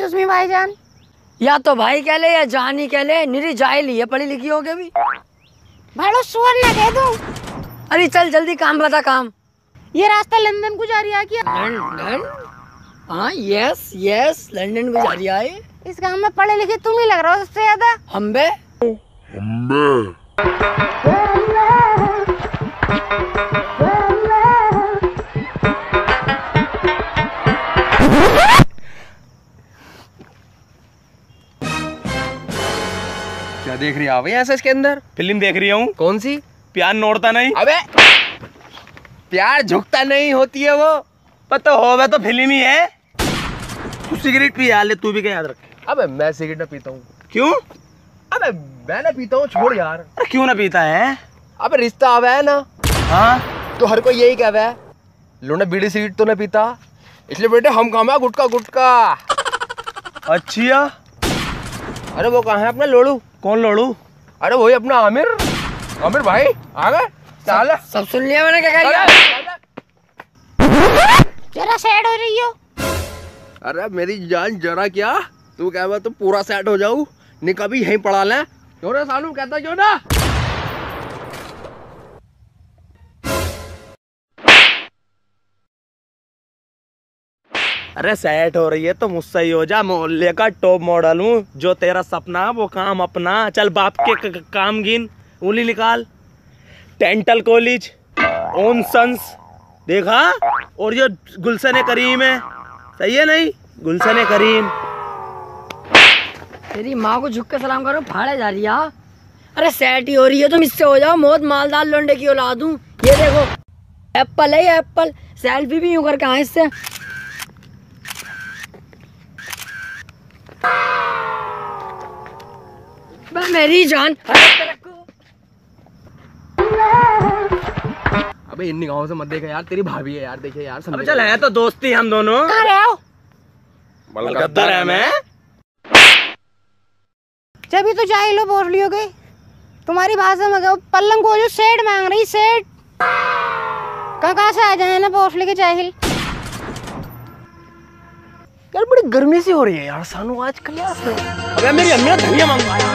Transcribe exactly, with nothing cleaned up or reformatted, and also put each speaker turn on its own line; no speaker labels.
Excuse me भाईजान।
या तो भाई कह ले या जान ही कह ले, निरी जाहिल ही है, पढ़ी लिखी हो के भी।
भाड़ो सुअर ना कह दूं।
अरे चल जल्दी काम बता काम।
ये रास्ता लंदन को जा रही है क्या?
लंदन? हाँ यस यस लंदन को जा रही है।
इस गांव में पढ़े लिखे तुम ही लग रहा हो सबसे ज्यादा।
हम बे
अम्बे
क्या देख रही है ऐसा इसके अंदर?
फिल्म देख रही हूँ।
कौन सी?
प्यार नोड़ता नहीं।
अबे प्यार झुकता नहीं होती है वो।
पता हो वह तो फिल्म ही है। तू सिगरेट पी यार ले, तू भी क्या याद रखे।
अबे मैं सिगरेट ना पीता हूँ।
क्यों?
अबे मैं ना पीता हूँ, छोड़ यार।
अरे क्यों ना पीता है?
अबे रिश्ता आवा है ना।
हाँ
तो हर कोई यही कहवा है, लोना बीड़ी सिगरेट तो ना पीता, इसलिए बेटे हम खामा गुटका गुटका।
अच्छा
अरे वो कहाँ है अपना लोड़ू?
कौन लोड़ू?
अरे वही अपना आमिर। आमिर भाई आ गए। चल
सब सुन लिया मैंने, क्या कह रही है?
जरा सैड हो रही हो।
अरे मेरी जान जरा क्या, तू कहवा तो पूरा सेट हो जाऊं, निका भी यहीं पड़ा ले। क्यों ना सालू कहता क्यों ना?
अरे सेट हो रही है तो मुझसे ही हो जा, मोहल्ले का टॉप मॉडल हूँ। जो तेरा सपना वो काम अपना। चल बाप के क- क- काम गिन, उंगली निकाल। डेंटल कॉलेज, ओन सन्स देखा, और जो गुलशन करीम है, सही है नहीं? गुलशन करीम।
तेरी माँ को झुक के सलाम करो, फाड़े जा रही है। अरे सेट ही हो रही है, तुम इससे हो जाओ। मौत मालदार लोंडे की औलाद हूँ। ये देखो एप्पल है, ये एप्पल। सेल्फी भी यूं करके आए इससे। बस मेरी जान।
अबे इन गाँव से मत देखा यार, तेरी भाभी है यार, देखे यार।
अब चल है तो दोस्ती हम दोनों।
कहाँ रहे हो?
मलकद्दर है मैं।
जब तो जाहिल हो बोल लियो गए तुम्हारी भाषा में कहो, पल्लंग को जो सेठ मांग रही सेठ। कहाँ कहाँ से आ जाए ना बोल के जाहिल।
यार बड़ी गर्मी सी हो रही है यार सानू आजकल यार। अबे मेरी अम्मी ने धनिया मंगवाया।